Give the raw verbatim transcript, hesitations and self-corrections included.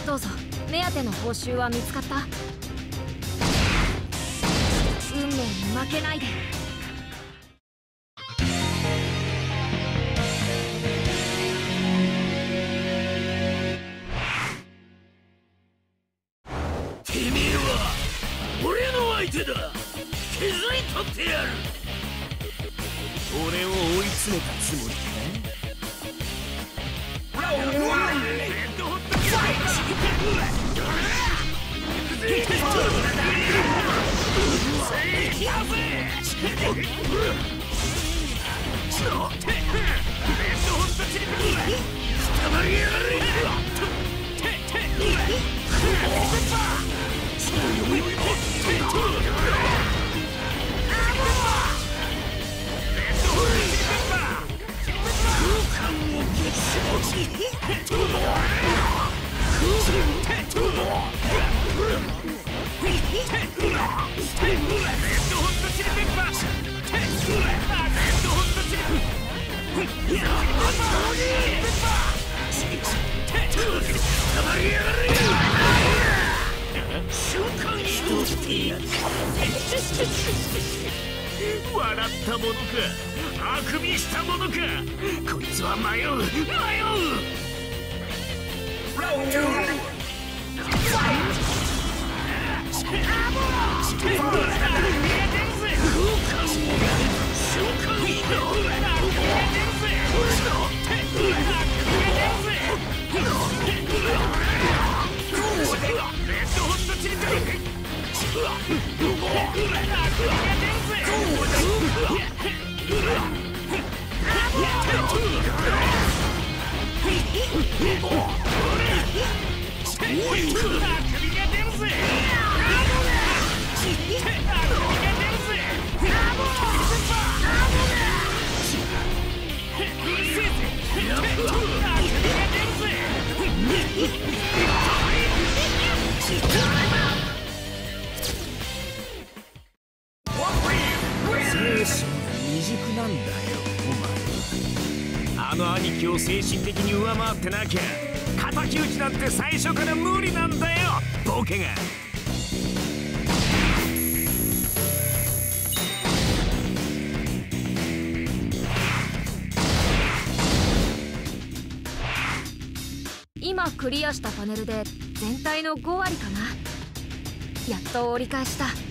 どうぞ。目当ての報酬は見つかった？運命に負けないで。 てめえは俺の相手だ。削り取ってやる。俺を追い詰めたつもりか？笑ったものか、あくびしたものか、こいつは迷う迷う。あの兄貴を精神的に上回ってなきゃ敵討ちなんて最初から無理なんだよ、ボケが。 今クリアしたパネルで全体のご割かな。やっと折り返した。